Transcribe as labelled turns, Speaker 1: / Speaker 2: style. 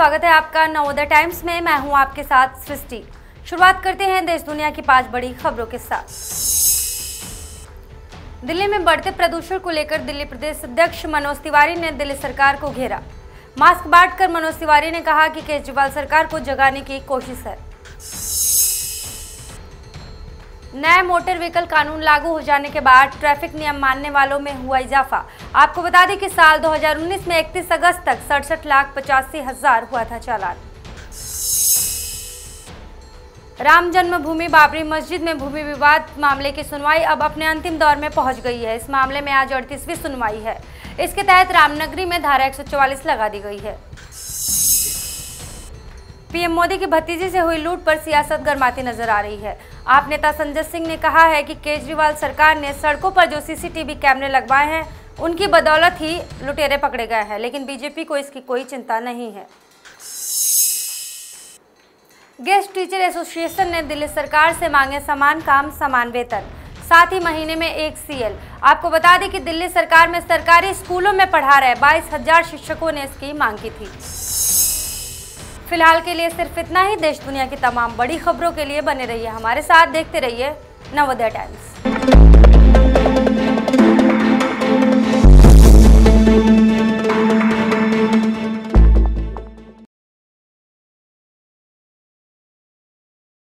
Speaker 1: स्वागत है आपका नवोदय टाइम्स में। मैं हूं आपके साथ सृष्टि। शुरुआत करते हैं देश दुनिया की 5 बड़ी खबरों के साथ। दिल्ली में बढ़ते प्रदूषण को लेकर दिल्ली प्रदेश अध्यक्ष मनोज तिवारी ने दिल्ली सरकार को घेरा। मास्क बांटकर मनोज तिवारी ने कहा कि केजरीवाल सरकार को जगाने की कोशिश है। नए मोटर व्हीकल कानून लागू हो जाने के बाद ट्रैफिक नियम मानने वालों में हुआ इजाफा। आपको बता दें कि साल 2019 में 31 अगस्त तक 67,85,000 हुआ था चालान। राम जन्मभूमि बाबरी मस्जिद में भूमि विवाद मामले की सुनवाई अब अपने अंतिम दौर में पहुंच गई है। इस मामले में आज 38वीं सुनवाई है। इसके तहत रामनगरी में धारा 144 लगा दी गई है। पीएम मोदी की भतीजी से हुई लूट पर सियासत गर्माती नजर आ रही है। आप नेता संजय सिंह ने कहा है कि केजरीवाल सरकार ने सड़कों पर जो सीसीटीवी कैमरे लगवाए हैं उनकी बदौलत ही लुटेरे पकड़े गए हैं, लेकिन बीजेपी को इसकी कोई चिंता नहीं है। गेस्ट टीचर एसोसिएशन ने दिल्ली सरकार से मांगे समान काम समान वेतन, साथ ही महीने में 1 CL। आपको बता दें कि दिल्ली सरकार में सरकारी स्कूलों में पढ़ा रहे 22,000 शिक्षकों ने इसकी मांग की थी। फिलहाल के लिए सिर्फ इतना ही। देश दुनिया की तमाम बड़ी खबरों के लिए बने रहिए हमारे साथ, देखते रहिए नवोदय टाइम्स।